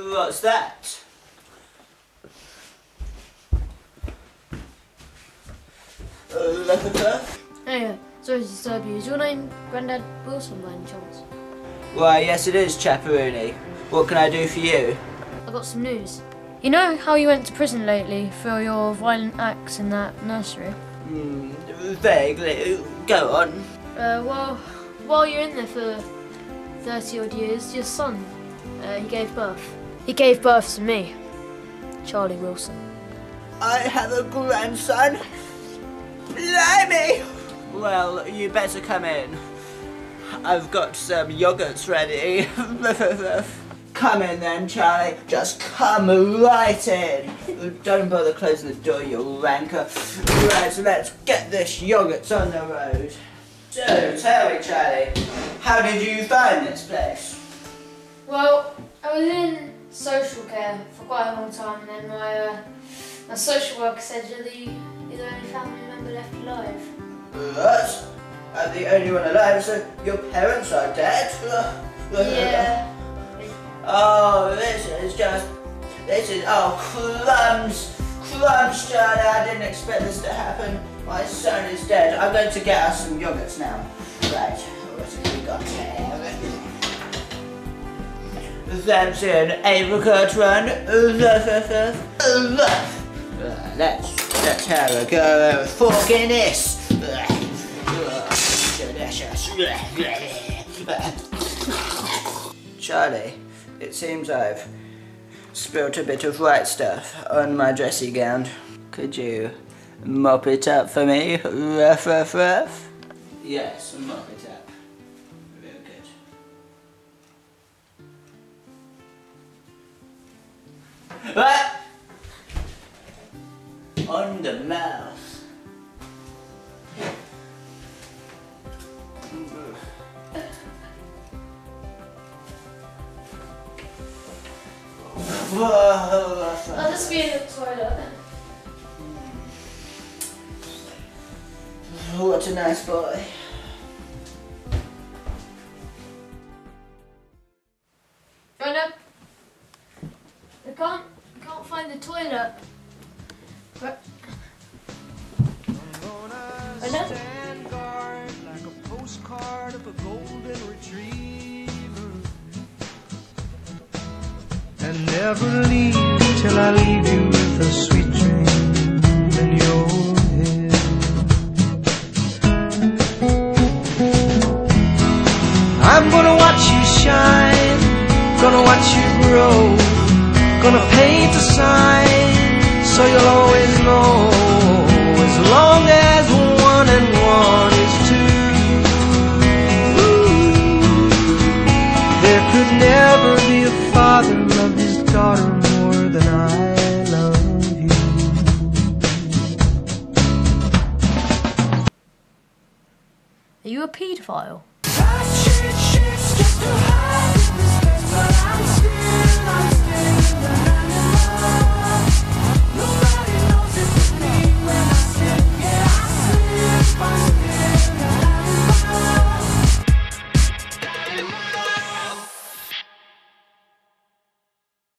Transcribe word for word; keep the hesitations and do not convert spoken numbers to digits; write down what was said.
What's that? Hey, uh, sorry to disturb you. Is your name Grandad Wilson by any chance? Why, yes it is, Chaperoni. What can I do for you? I've got some news. You know how you went to prison lately for your violent acts in that nursery? Hmm, vaguely. Go on. Uh, well, while you're in there for thirty odd years, your son, uh, he gave birth. He gave birth to me, Charlie Wilson. I have a grandson? Blimey! Well, you better come in. I've got some yogurts ready. Come in then, Charlie. Just come right in. Don't bother closing the door, you ranker. Right, so let's get this yogurts on the road. So, tell me, Charlie, how did you find this place? Well, I was in social care for quite a long time, and then my, uh, my social worker said you're the, you're the only family member left alive. What? I'm the only one alive, so your parents are dead? Yeah. Oh, this is just, this is, oh, crumbs, crumbs, Charlie, I didn't expect this to happen. My son is dead. I'm going to get us some yogurts now. Right, what have we got here? That's an apricot one. Let's, let's have a go with fork in this. Charlie, it seems I've spilt a bit of white stuff on my dressy gown. Could you mop it up for me? Ruff, ruff, ruff? Yes, mop it up. Very good. What? On the mouth. I'll just be in the toilet. What a nice boy. Grandad, I can't, can't find the toilet. But Grandad? Like a postcard of a golden retriever, and never leave till I leave you with a sweet dream in your head. I'm gonna watch you shine, gonna watch you grow, gonna paint a sign so you'll always know, as long as one and one is two, there could never be a father love his daughter more than I love you. Are you a paedophile? Shit, shit, just too high.